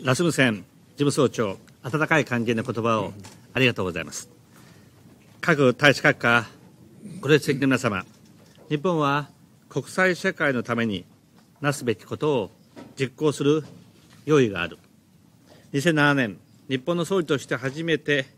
ラスムセン事務総長、温かい歓迎の言葉をありがとうございます。各大使閣下、ご列席の皆様、日本は国際社会のためになすべきことを実行する用意がある。2007年、日本の総理として初めて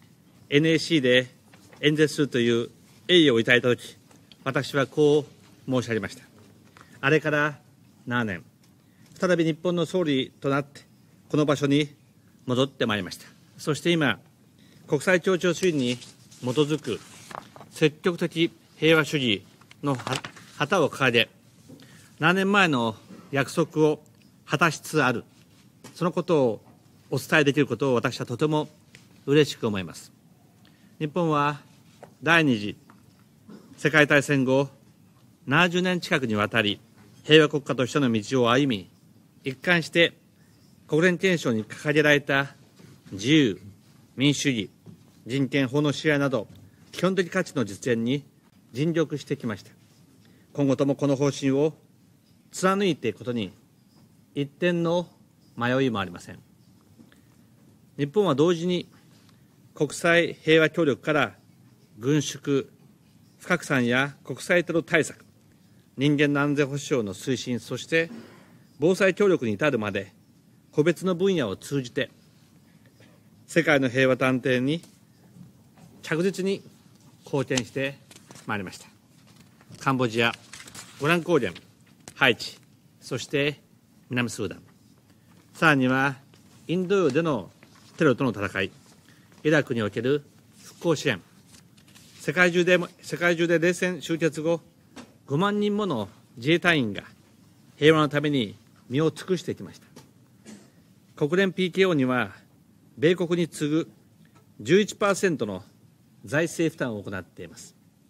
NAC で演説するという栄誉をいただいたとき、私はこう申し上げました。あれから7年、再び日本の総理となって、この場所に戻ってまいりました。そして今、国際協調主義に基づく積極的平和主義の旗を掲げ、7年前の約束を果たしつつある、そのことをお伝えできることを私はとても嬉しく思います。日本は第二次世界大戦後、70年近くにわたり平和国家としての道を歩み、一貫して国連憲章に掲げられた自由、民主主義、人権、法の支配など基本的価値の実現に尽力してきました。今後ともこの方針を貫いていくことに一点の迷いもありません。日本は同時に国際平和協力から軍縮、不拡散や国際テロ対策、人間の安全保障の推進、そして防災協力に至るまで個別の分野を通じて世界の平和と安定に着実に貢献してまいりました。カンボジア、ゴラン高原、ハイチ、そして南スーダン、さらにはインド洋でのテロとの戦い、イラクにおける復興支援、世界中で冷戦終結後、5万人もの自衛隊員が平和のために身を尽くしてきました。国連 PKO には、米国に次ぐ 11% の財政負担を行っています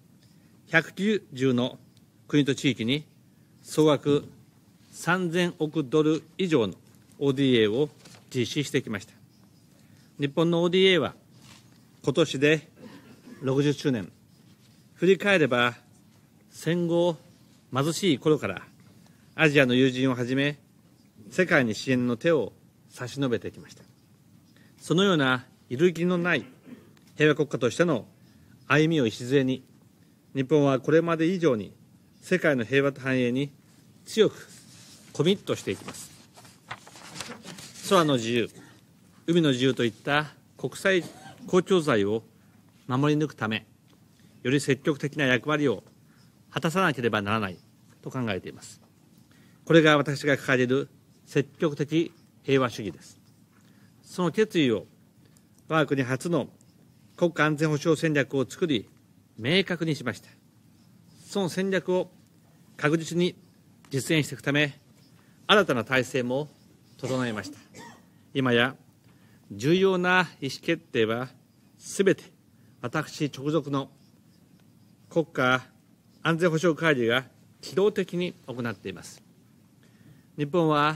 。190の国と地域に総額3000億ドル以上の ODA を実施してきました。日本の ODA は今年で60周年。振り返れば、戦後貧しい頃からアジアの友人をはじめ、世界に支援の手を差し伸べてきました。そのような揺るぎのない平和国家としての歩みを礎に、日本はこれまで以上に世界の平和と繁栄に強くコミットしていきます。空の自由、海の自由といった国際公共財を守り抜くため、より積極的な役割を果たさなければならないと考えています。これが私が掲げる積極的平和主義です。その決意を我が国初の国家安全保障戦略を作り、明確にしました。その戦略を確実に実現していくため、新たな体制も整えました。今や重要な意思決定はすべて私直属の国家安全保障会議が機動的に行っています。日本は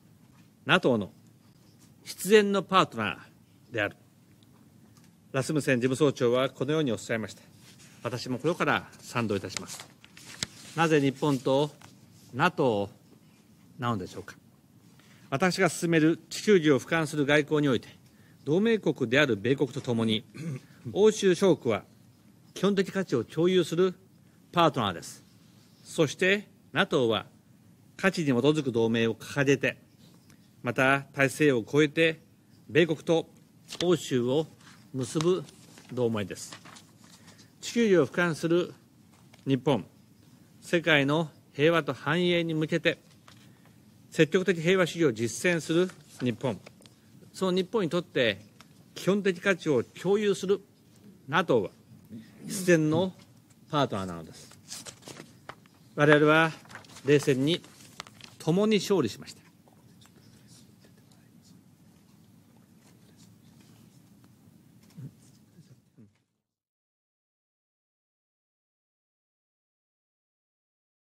NATO の必然のパートナーである。ラスムセン事務総長はこのようにおっしゃいました。私もこれから賛同いたします。なぜ日本と NATO なのでしょうか。私が進める地球儀を俯瞰する外交において、同盟国である米国とともに、欧州諸国は基本的価値を共有するパートナーです。そして NATO は価値に基づく同盟を掲げて、また大西洋を越えて米国と欧州を結ぶ同盟です。地球儀を俯瞰する日本、世界の平和と繁栄に向けて積極的平和主義を実践する日本、その日本にとって基本的価値を共有する NATO は必然のパートナーなのです。我々は冷戦に共に勝利しました。